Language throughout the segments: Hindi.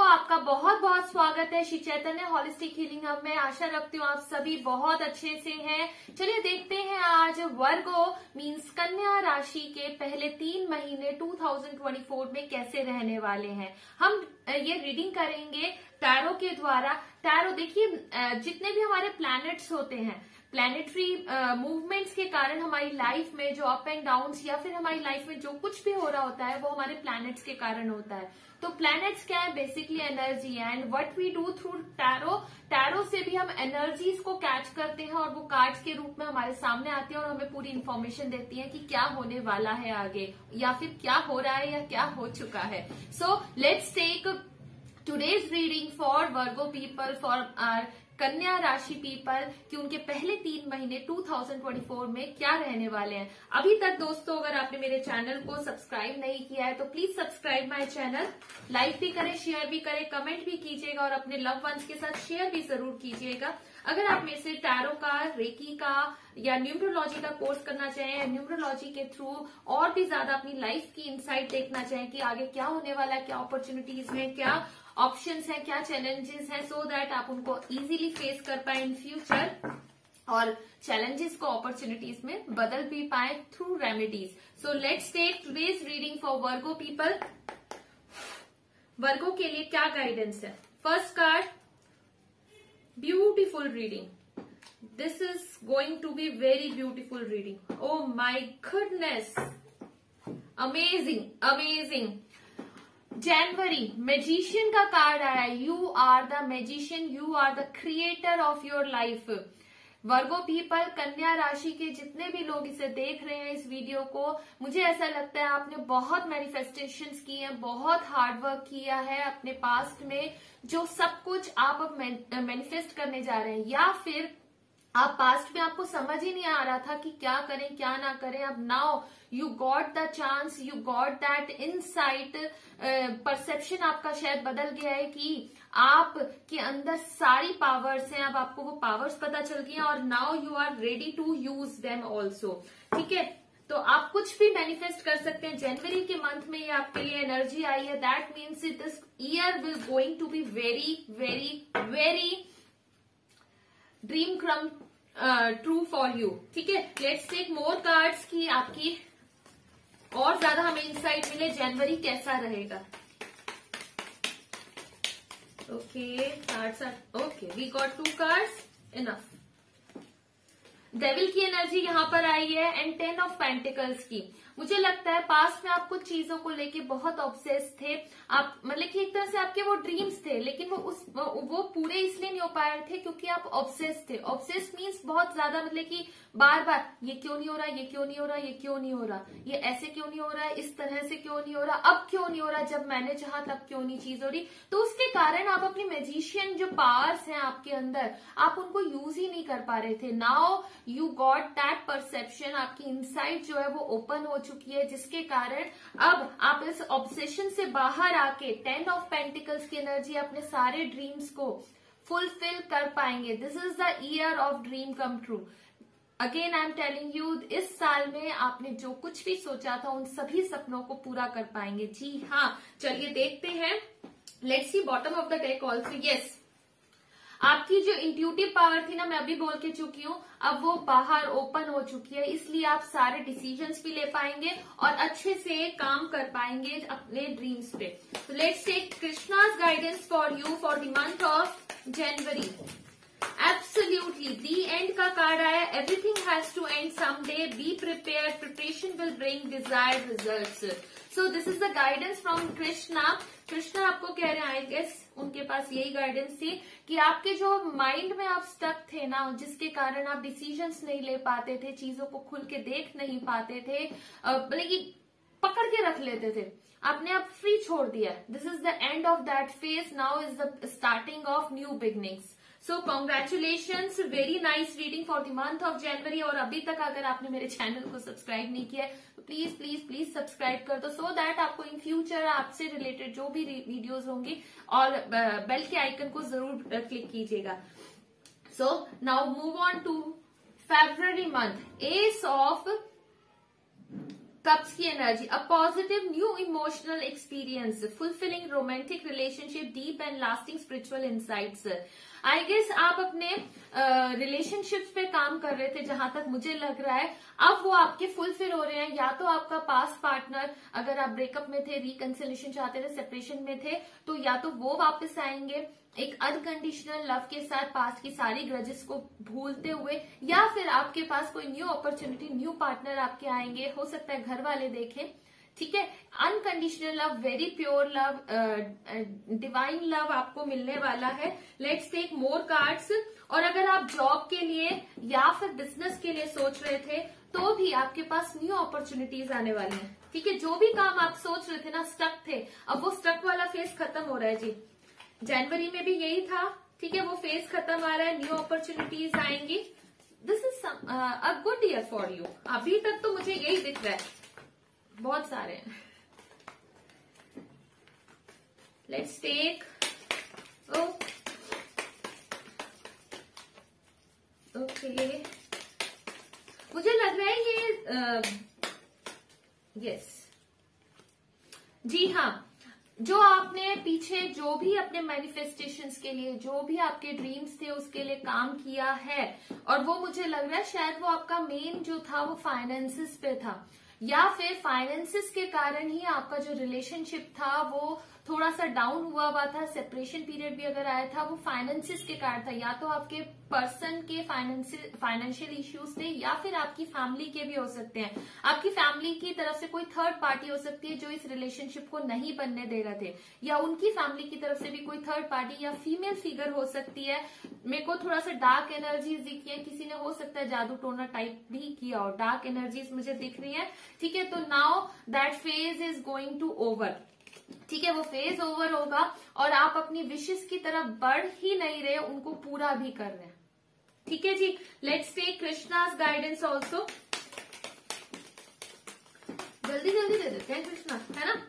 आपका बहुत बहुत स्वागत है Shri Chaitanya holistic healing hub में। आशा रखती हूँ आप सभी बहुत अच्छे से हैं। चलिए देखते हैं आज वर्गो मींस कन्या राशि के पहले 3 महीने 2024 में कैसे रहने वाले हैं। हम ये रीडिंग करेंगे टैरो के द्वारा। टैरो देखिए, जितने भी हमारे प्लैनेट्स होते हैं, प्लैनेटरी मूवमेंट्स के कारण हमारी लाइफ में जो अप एंड डाउन्स या फिर हमारी लाइफ में जो कुछ भी हो रहा होता है वो हमारे प्लैनेट्स के कारण होता है। तो प्लैनेट्स क्या है? बेसिकली एनर्जी है। And what we do through tarot, tarot से भी हम एनर्जीज को कैच करते हैं और वो कार्ड्स के रूप में हमारे सामने आती है और हमें पूरी इन्फॉर्मेशन देती है कि क्या होने वाला है आगे, या फिर क्या हो रहा है या क्या हो चुका है। So let's take today's reading for Virgo people, for our कन्या राशि पीपल, कि उनके पहले 3 महीने 2024 में क्या रहने वाले हैं। अभी तक दोस्तों अगर आपने मेरे चैनल को सब्सक्राइब नहीं किया है तो please subscribe my channel, like भी करें, शेयर भी करें, कमेंट भी कीजिएगा और अपने लव वंस के साथ शेयर भी जरूर कीजिएगा। अगर आप में से टैरो का, रेकी का या न्यूमरोलॉजी का कोर्स करना चाहें, न्यूमरोलॉजी के थ्रू और भी ज्यादा अपनी लाइफ की इनसाइट देखना चाहें कि आगे क्या होने वाला है, क्या अपॉर्चुनिटीज हैं, क्या ऑप्शंस हैं, क्या चैलेंजेस हैं, सो दैट आप उनको इजीली फेस कर पाए इन फ्यूचर और चैलेंजेस को अपॉर्चुनिटीज में बदल भी पाए through remedies. So let's take today's reading for Virgo people. Virgo के लिए क्या गाइडेंस है? First card, beautiful reading. This is going to be very beautiful reading. Oh my goodness, amazing amazing. जनवरी, मैजिशियन का कार्ड आया। You are the magician, you are the creator of your life. Virgo people, कन्या राशि के जितने भी लोग इसे देख रहे हैं इस वीडियो को, मुझे ऐसा लगता है आपने बहुत मैनिफेस्टेशंस की हैं, बहुत हार्ड वर्क किया है अपने पास्ट में। जो सब कुछ आप अब मैनिफेस्ट करने जा रहे हैं, या फिर आप पास्ट में आपको समझ ही नहीं आ रहा था कि क्या करें क्या ना करें, अब now you got the chance, you got that insight. Perception आपका शायद बदल गया है कि आप के अंदर सारी पावर्स हैं, अब आपको वो पावर्स पता चल गई हैं और now you are ready to use them also. ठीक है, तो आप कुछ भी मैनिफेस्ट कर सकते हैं। जनवरी के मंथ में ये आपके लिए एनर्जी आई है। That means this year will going to be very very very dream come true for you. ठीक है, लेट्स टेक मोर कार्ड्स की आपकी और ज्यादा हमें इंसाइट मिले जनवरी कैसा रहेगा। Okay, cards are okay, we got 2 cards, enough. Devil की एनर्जी यहाँ पर आई है एंड 10 ऑफ पेंटिकल्स की। मुझे लगता है पास्ट में आप कुछ चीजों को लेके बहुत ऑब्सेस थे। आप मतलब कि एक तरह से आपके वो ड्रीम्स थे, लेकिन वो पूरे इसलिए नहीं हो पा रहे थे क्योंकि आप ऑब्सेस थे। ऑब्सेस मीन्स बहुत ज्यादा, मतलब कि बार बार ये क्यों नहीं हो रहा, ये क्यों नहीं हो रहा, ये क्यों नहीं हो रहा, ये ऐसे क्यों नहीं हो रहा है, इस तरह से क्यों नहीं हो रहा, अब क्यों नहीं हो रहा, जब मैंने चाहा तब क्यों नहीं चीज हो रही। तो उसके कारण आप अपनी मैजिशियन जो पावर्स हैं आपके अंदर, आप उनको यूज ही नहीं कर पा रहे थे। Now you got that perception, आपकी इनसाइट जो है वो ओपन हो चुकी है, जिसके कारण अब आप इस ऑब्सेशन से बाहर आके 10 ऑफ पेंटिकल्स की एनर्जी अपने सारे ड्रीम्स को फुलफिल कर पाएंगे। This is the year of dream come true. Again I am telling you, इस साल में आपने जो कुछ भी सोचा था उन सभी सपनों को पूरा कर पाएंगे। जी हाँ, चलिए देखते हैं। Let's see bottom of the deck also. Yes, आपकी जो इंट्यूटिव पावर थी ना, मैं अभी बोल के चुकी हूँ, अब वो बाहर ओपन हो चुकी है, इसलिए आप सारे डिसीजंस भी ले पाएंगे और अच्छे से काम कर पाएंगे अपने ड्रीम्स पे। तो let's take Krishna's guidance for you for the month of January. Absolutely, the end का कार्ड आया। Everything has to end someday, be prepared, preparation will bring desired results. So this is the guidance from Krishna. Krishna आपको कह रहे हैं, आई गेस उनके पास यही गाइडेंस थी कि आपके जो माइंड में आप स्टक थे ना, जिसके कारण आप डिसीजंस नहीं ले पाते थे, चीजों को खुल के देख नहीं पाते थे, मतलब कि पकड़ के रख लेते थे, आपने अब फ्री छोड़ दिया। This is the end of that phase, now is the starting of new beginnings. So congratulations, very nice reading for the month of January. और अभी तक अगर आपने मेरे चैनल को सब्सक्राइब नहीं किया है तो प्लीज प्लीज प्लीज सब्सक्राइब कर दो, सो दैट आपको इन फ्यूचर आपसे रिलेटेड जो भी वीडियोस होंगी, और बेल के आइकन को जरूर क्लिक कीजिएगा। So now move on to February month. Ace of cups की energy, a positive new emotional experience, fulfilling romantic relationship, deep and lasting spiritual insights. I guess आप अपने रिलेशनशिप्स पे काम कर रहे थे, जहां तक मुझे लग रहा है अब वो आपके फुलफिल हो रहे हैं। या तो आपका पास्ट पार्टनर, अगर आप ब्रेकअप में थे, रिकंसिलेशन चाहते थे, सेपरेशन में थे, तो या तो वो वापस आएंगे एक अनकंडीशनल लव के साथ, पास्ट की सारी ग्रजेस को भूलते हुए, या फिर आपके पास कोई न्यू अपॉर्चुनिटी, न्यू पार्टनर आपके आएंगे। हो सकता है घर वाले देखें, ठीक है। Unconditional love, very pure love, divine love आपको मिलने वाला है। Let's take more cards. और अगर आप जॉब के लिए या फिर बिजनेस के लिए सोच रहे थे, तो भी आपके पास न्यू अपॉर्चुनिटीज आने वाली हैं, ठीक है। जो भी काम आप सोच रहे थे ना, स्टक थे, अब वो स्टक वाला फेज खत्म हो रहा है जी। जनवरी में भी यही था, ठीक है, वो फेज खत्म आ रहा है, न्यू अपॉर्चुनिटीज आएंगी। This is a good year for you. अभी तक तो मुझे यही दिख रहा है, बहुत सारे हैं। Let's take okay. मुझे लग रहा है ये यस जी हाँ, जो आपने पीछे जो भी अपने मैनिफेस्टेशंस के लिए, जो भी आपके ड्रीम्स थे उसके लिए काम किया है, और वो मुझे लग रहा है शायद वो आपका मेन जो था वो फाइनेंसिस पे था, या फिर फाइनेंसिस के कारण ही आपका जो रिलेशनशिप था वो थोड़ा सा डाउन हुआ था। सेपरेशन पीरियड भी अगर आया था, वो फाइनेंसिस के कारण था। या तो आपके पर्सन के फाइनेंशियल इश्यूज थे, या फिर आपकी फैमिली के भी हो सकते हैं। आपकी फैमिली की तरफ से कोई थर्ड पार्टी हो सकती है जो इस रिलेशनशिप को नहीं बनने दे रहे थे, या उनकी फैमिली की तरफ से भी कोई थर्ड पार्टी या फीमेल फिगर हो सकती है। मेरे को थोड़ा सा डार्क एनर्जीज दिखी है, किसी ने हो सकता है जादू टोना टाइप भी किया हो, डार्क एनर्जीज मुझे दिख रही है, ठीक है। तो now that phase is going to over, ठीक है, वो फेज ओवर होगा, और आप अपनी विशेष की तरफ बढ़ ही नहीं रहे, उनको पूरा भी कर रहे हैं, ठीक है जी। Let's take Krishna's guidance also. जल्दी जल्दी दे देते हैं कृष्णा, है ना।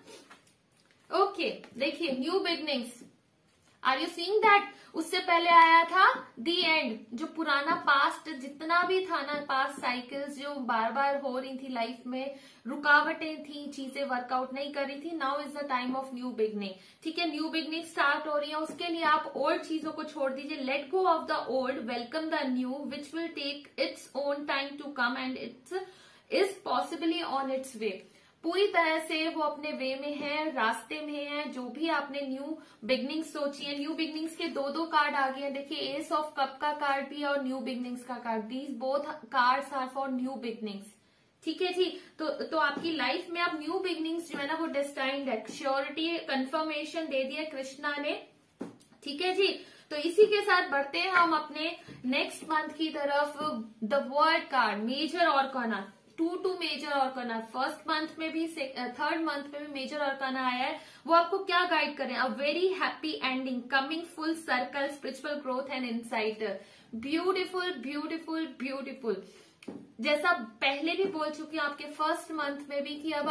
ओके, देखिए new beginnings, are you seeing that. उससे पहले आया था दी एंड, जो पुराना पास्ट जितना भी था ना, पास्ट साइकिल्स जो बार बार हो रही थी लाइफ में, रुकावटें थी, चीजें वर्कआउट नहीं कर रही थी, now is the time of new beginning, ठीक है। न्यू बिगनिंग स्टार्ट हो रही है, उसके लिए आप ओल्ड चीजों को छोड़ दीजिए। Let go of the old, welcome the new, which will take its own time to come, and its is possibly on its way. पूरी तरह से वो अपने वे में है, रास्ते में है। जो भी आपने न्यू बिगनिंग्स सोची है, न्यू बिगनिंग्स के दो कार्ड आ गए हैं। देखिए, एस ऑफ कप का कार्ड भी है और न्यू बिगनिंग्स का card, these both cards are for new beginnings, ठीक है जी। तो आपकी लाइफ में अब न्यू बिगनिंग्स जो है ना वो डेस्टाइन्ड है। श्योरिटी कंफर्मेशन दे दिया कृष्णा ने, ठीक है जी। तो इसी के साथ बढ़ते हैं हम अपने नेक्स्ट मंथ की तरफ। The world card, major arcana, two major arcana, first month में भी थर्ड मंथ में भी मेजर ऑर्काना आया है। वो आपको क्या गाइड करें, a very happy ending, coming full circle, spiritual growth and insight. Beautiful beautiful beautiful. जैसा पहले भी बोल चुकी हूँ आपके फर्स्ट मंथ में भी, कि अब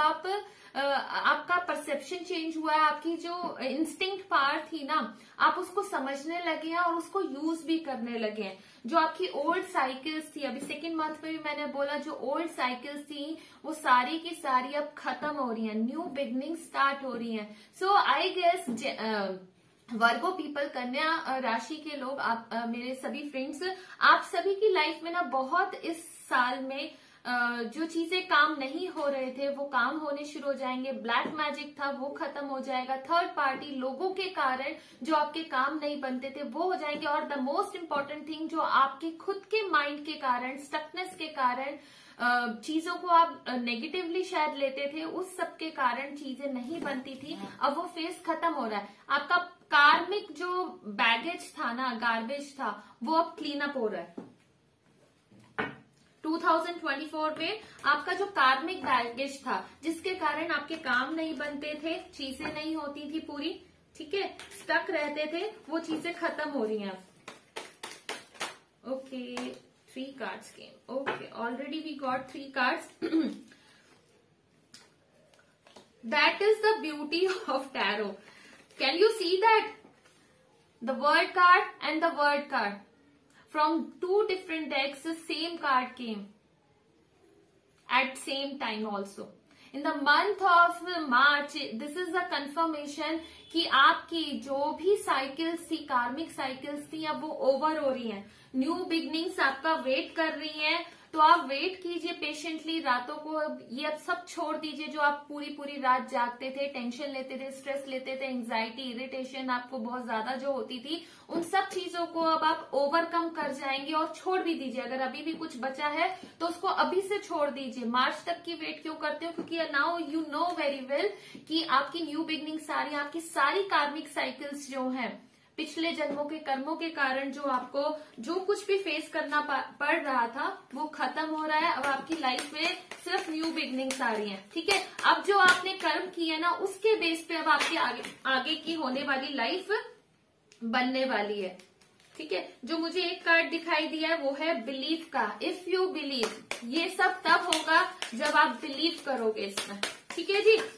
आपका परसेप्शन चेंज हुआ है, आपकी जो इंस्टिंक्ट पावर थी ना, आप उसको समझने लगे हैं और उसको यूज भी करने लगे हैं। जो आपकी ओल्ड साइकिल्स थी, अभी सेकेंड मंथ में भी मैंने बोला, जो ओल्ड साइकिल्स थी वो सारी की सारी अब खत्म हो रही हैं, न्यू बिगनिंग स्टार्ट हो रही हैं। सो आई गेस वर्गो पीपल, कन्या राशि के लोग, आप मेरे सभी फ्रेंड्स, आप सभी की लाइफ में ना बहुत इस साल में जो चीजें काम नहीं हो रहे थे वो काम होने शुरू हो जाएंगे। ब्लैक मैजिक था वो खत्म हो जाएगा। थर्ड पार्टी लोगों के कारण जो आपके काम नहीं बनते थे वो हो जाएंगे। और द मोस्ट इम्पोर्टेंट थिंग, जो आपके खुद के माइंड के कारण, स्टकनेस के कारण, चीजों को आप नेगेटिवली शायद लेते थे, उस सब के कारण चीजें नहीं बनती थी, अब वो फेज खत्म हो रहा है। आपका कार्मिक जो बैगेज था ना, गार्बेज था, वो अब क्लीन अप हो रहा है। 2024 में आपका जो कार्मिक बैगेज था, जिसके कारण आपके काम नहीं बनते थे, चीजें नहीं होती थी पूरी, ठीक है, स्टक रहते थे, वो चीजें खत्म हो रही हैं। Okay, 3 cards came. Okay, already we got 3 cards. That is the beauty of tarot. Can you see that? The word card and the word card. From 2 different decks, the same card came at same time also. In the month of March this is the confirmation कि आपकी जो भी साइकिल्स थी, कार्मिक साइकिल्स थी, अब वो ओवर हो रही हैं। न्यू बिगनिंग्स आपका वेट कर रही हैं। तो आप वेट कीजिए पेशेंटली, रातों को ये अब सब छोड़ दीजिए। जो आप पूरी पूरी रात जागते थे, टेंशन लेते थे, स्ट्रेस लेते थे, एंग्जाइटी, इरिटेशन आपको बहुत ज्यादा जो होती थी, उन सब चीजों को अब आप ओवरकम कर जाएंगे और छोड़ भी दीजिए। अगर अभी भी कुछ बचा है तो उसको अभी से छोड़ दीजिए। मार्च तक की वेट क्यों करते हो? क्योंकि now you know very well कि आपकी न्यू बिगनिंग सारी, आपकी सारी कार्मिक साइकिल्स जो हैं, पिछले जन्मों के कर्मों के कारण जो आपको जो कुछ भी फेस करना पड़ रहा था, वो खत्म हो रहा है। अब आपकी लाइफ में सिर्फ न्यू बिगनिंग्स आ रही हैं, ठीक है। अब जो आपने कर्म किए ना, उसके बेस पे अब आपकी आगे की होने वाली लाइफ बनने वाली है, ठीक है। जो मुझे एक कार्ड दिखाई दिया है वो है बिलीव का। इफ यू बिलीव, ये सब तब होगा जब आप बिलीव करोगे इसमें, ठीक है जी।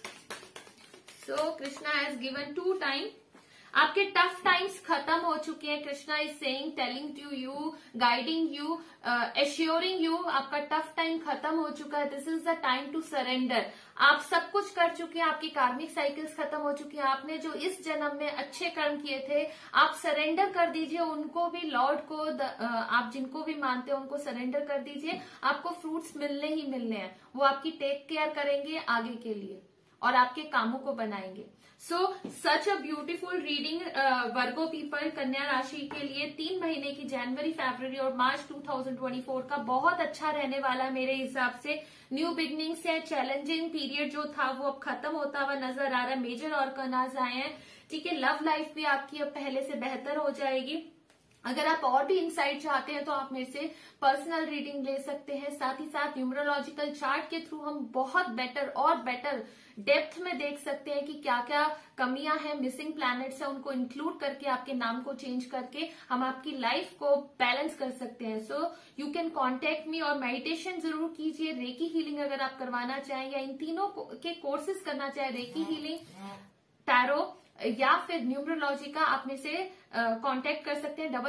So Krishna has given 2 time. आपके टफ टाइम्स खत्म हो चुके हैं। Krishna is saying, telling to you, guiding you, assuring you, आपका टफ टाइम खत्म हो चुका है। This is the time to surrender. आप सब कुछ कर चुके हैं, आपकी कार्मिक साइकिल्स खत्म हो चुकी है। आपने जो इस जन्म में अच्छे कर्म किए थे, आप सरेंडर कर दीजिए उनको भी, लॉर्ड को, आप जिनको भी मानते हो उनको सरेंडर कर दीजिए। आपको फ्रूट्स मिलने ही मिलने हैं। वो आपकी टेक केयर करेंगे आगे के लिए और आपके कामों को बनाएंगे। So such a beautiful reading Virgo people, कन्या राशि के लिए 3 महीने की, जनवरी, फरवरी और मार्च 2024 का बहुत अच्छा रहने वाला है मेरे हिसाब से। न्यू बिगनिंग्स है, चैलेंजिंग पीरियड जो था वो अब खत्म होता हुआ नजर आ रहा है। मेजर ऑर्गनाइज आए हैं, ठीक है। लव लाइफ भी आपकी अब पहले से बेहतर हो जाएगी। अगर आप और भी इंसाइट चाहते हैं तो आप मेरे से पर्सनल रीडिंग ले सकते हैं। साथ ही साथ न्यूमरोलॉजिकल चार्ट के थ्रू हम बहुत बेटर और बेटर डेप्थ में देख सकते हैं कि क्या क्या कमियां हैं, मिसिंग प्लैनेट्स हैं, उनको इंक्लूड करके आपके नाम को चेंज करके हम आपकी लाइफ को बैलेंस कर सकते हैं। So you can contact me. और मेडिटेशन जरूर कीजिए। रेकी हीलिंग अगर आप करवाना चाहें या इन तीनों के कोर्सेज करना चाहें, रेकी हीलिंग, टैरो या फिर न्यूमरोलॉजी का, आप में से कांटेक्ट कर सकते हैं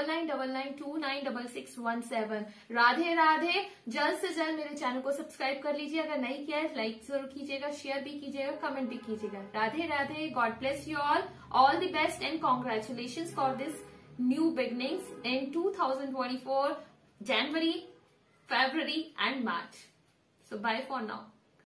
9999296617। राधे राधे। जल्द से जल्द मेरे चैनल को सब्सक्राइब कर लीजिए। अगर नहीं किया है लाइक जरूर कीजिएगा, शेयर भी कीजिएगा, कमेंट भी कीजिएगा। Radhe Radhe. God bless you all the best and congratulation for this new beginnings in 2024 January, February and March. So bye for now.